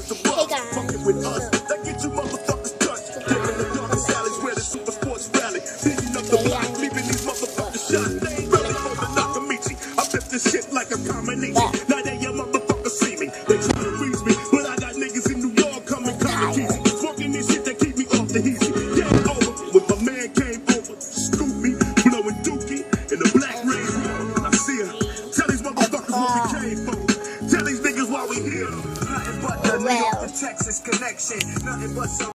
Hey guys, with us. That get you motherfuckers touched. Taking the dark alleys where the super sports rally. Beating up the block, leaving these motherfuckers shot. They ain't ready for the Nakamichi. I flip this shit like a combination. Now they your motherfuckers see me. They try to freeze me, but I got niggas in New York coming easy. Smoking this shit that keep me off the easy. Game over when my man came over. Scoop me, blowing dookie in the black rain. I see her. Tell these motherfuckers what we came for. Tell these niggas why we here. Nothing but the New York to Texas connection. Nothing but some